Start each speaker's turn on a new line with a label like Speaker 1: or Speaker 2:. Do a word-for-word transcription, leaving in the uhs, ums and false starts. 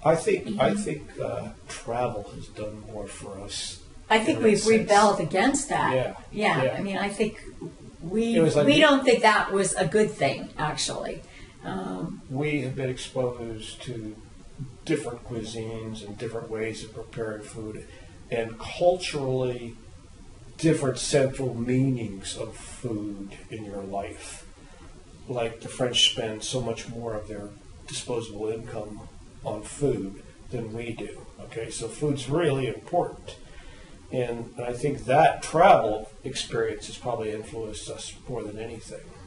Speaker 1: I think
Speaker 2: Mm-hmm.
Speaker 1: I think uh, travel has done more for us.
Speaker 2: I think
Speaker 1: in
Speaker 2: we've
Speaker 1: that sense.
Speaker 2: rebelled against that.
Speaker 1: Yeah,
Speaker 2: Yeah.
Speaker 1: yeah.
Speaker 2: I mean, I think we
Speaker 1: It was like
Speaker 2: we
Speaker 1: we-
Speaker 2: don't think that was a good thing, actually. Um,
Speaker 1: We have been exposed to different cuisines and different ways of preparing food, and culturally different central meanings of food in your life. Like the French spend so much more of their disposable income on food than we do. Okay, so food's really important. And I think that travel experience has probably influenced us more than anything.